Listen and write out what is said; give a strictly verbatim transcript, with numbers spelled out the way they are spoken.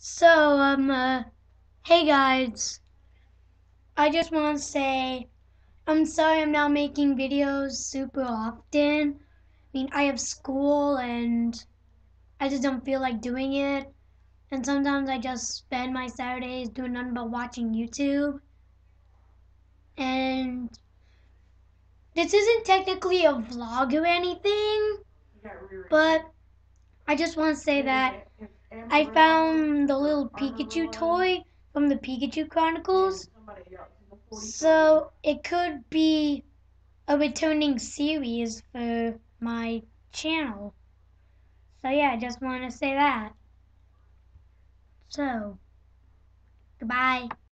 So, um, uh, hey guys, I just want to say I'm sorry I'm not making videos super often. I mean, I have school and I just don't feel like doing it. And sometimes I just spend my Saturdays doing nothing but watching YouTube. And this isn't technically a vlog or anything, but I just want to say that I found the little Pikachu toy from the Pikachu Chronicles. So it could be a returning series for my channel. So yeah, I just want to say that. So, goodbye.